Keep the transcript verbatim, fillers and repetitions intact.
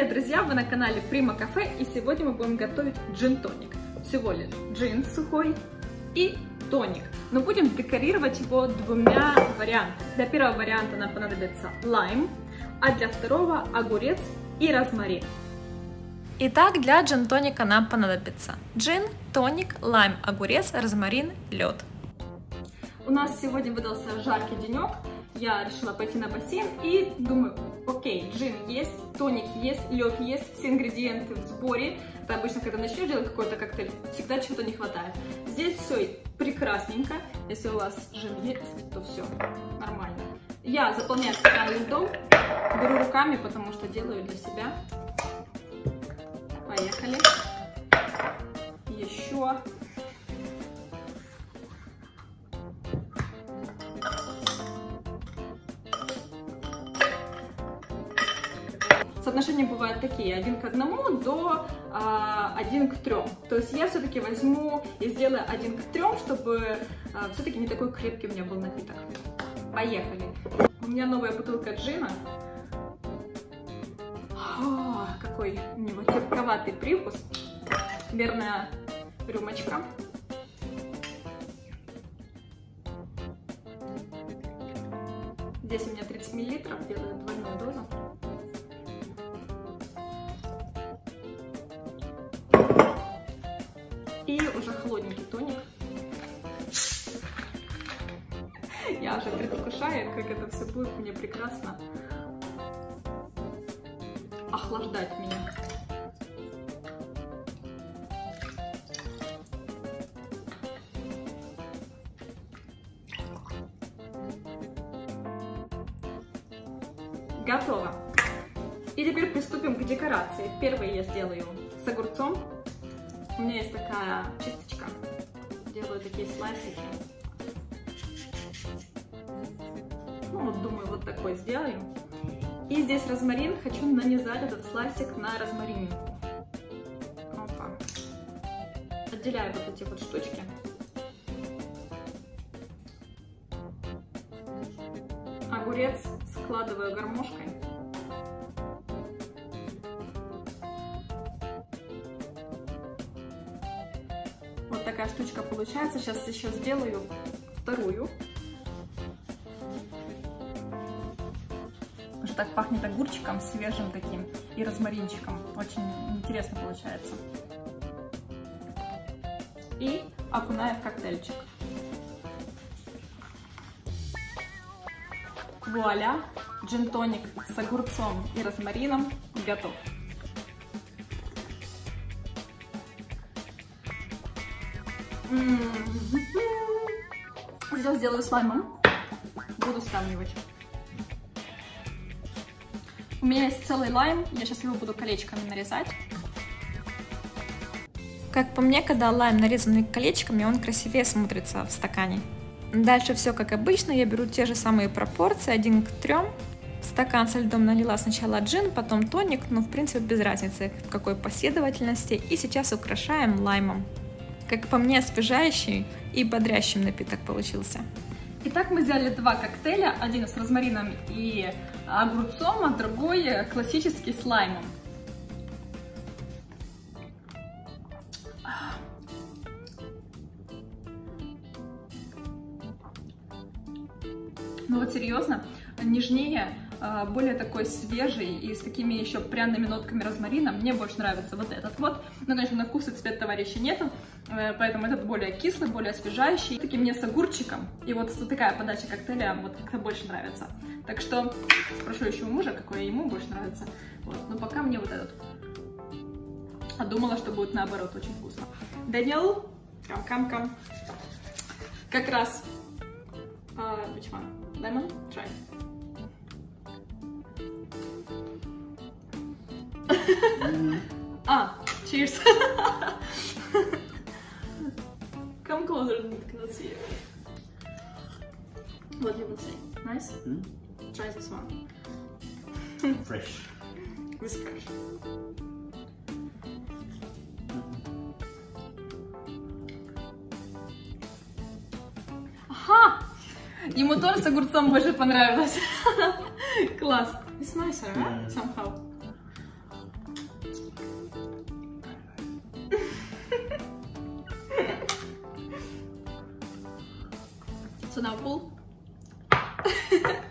Привет, друзья! Вы на канале Prima Cafe, и сегодня мы будем готовить джин-тоник. Всего лишь джин сухой и тоник. Но будем декорировать его двумя вариантами. Для первого варианта нам понадобится лайм, а для второго огурец и розмарин. Итак, для джин-тоника нам понадобится джин, тоник, лайм, огурец, розмарин, лед. У нас сегодня выдался жаркий денек. Я решила пойти на бассейн и думаю, окей, джин есть, тоник есть, лед есть, все ингредиенты в сборе. Это обычно, когда начнешь делать какой-то коктейль, всегда чего-то не хватает. Здесь все прекрасненько. Если у вас джин есть, то все нормально. Я заполняю стакан льдом, беру руками, потому что делаю для себя. Поехали. Еще. Соотношения бывают такие, один к одному до а, один к трем. То есть я все-таки возьму и сделаю один к трем, чтобы а, все-таки не такой крепкий у меня был напиток. Поехали. У меня новая бутылка джина. О, какой у него терпковатый привкус. Мерная рюмочка. Здесь у меня тридцать миллилитров, делаю двойную дозу. И уже холодненький тоник. Я уже предвкушаю, как это все будет мне прекрасно охлаждать меня. Готово. И теперь приступим к декорации. Первый я сделаю с огурцом. У меня есть такая чисточка. Делаю такие слайсики. Ну вот, думаю, вот такой сделаю. И здесь розмарин. Хочу нанизать этот слайсик на розмаринку. Опа. Отделяю вот эти вот штучки. Огурец складываю гармошкой. Вот такая штучка получается. Сейчас еще сделаю вторую. Уже так пахнет огурчиком свежим таким и розмаринчиком. Очень интересно получается. И окунаю в коктейльчик. Вуаля! Джин-тоник с огурцом и розмарином готов. Сейчас сделаю с лаймом. Буду сравнивать. У меня есть целый лайм. Я сейчас его буду колечками нарезать. Как по мне, когда лайм нарезанный колечками, он красивее смотрится в стакане. Дальше все как обычно. Я беру те же самые пропорции, один к трем. В стакан со льдом налила сначала джин, потом тоник, но в принципе без разницы в какой последовательности. И сейчас украшаем лаймом. Как по мне, освежающий и бодрящий напиток получился. Итак, мы сделали два коктейля. Один с розмарином и огурцом, а другой классический с лаймом. Ну вот серьезно, нежнее, более такой свежий и с такими еще пряными нотками розмарина. Мне больше нравится вот этот вот. Но, конечно, на вкус и цвет товарища нету, поэтому этот более кислый, более освежающий. Таки мне с огурчиком. И вот такая подача коктейля вот как-то больше нравится. Так что спрошу еще у мужа, какой ему больше нравится. Вот. Но пока мне вот этот. А думала, что будет наоборот очень вкусно. Даниэл, кам-кам-кам. Как раз. Uh, which one? Lemon? Try. Mm. Ah, cheers. Come closer, I cannot see you. What do you would say? Nice? Mm. Try this one. Fresh. It's fresh. Aha! Ему торт с огурцом больше понравилось. Класс. It's nicer, right? Somehow. на пол.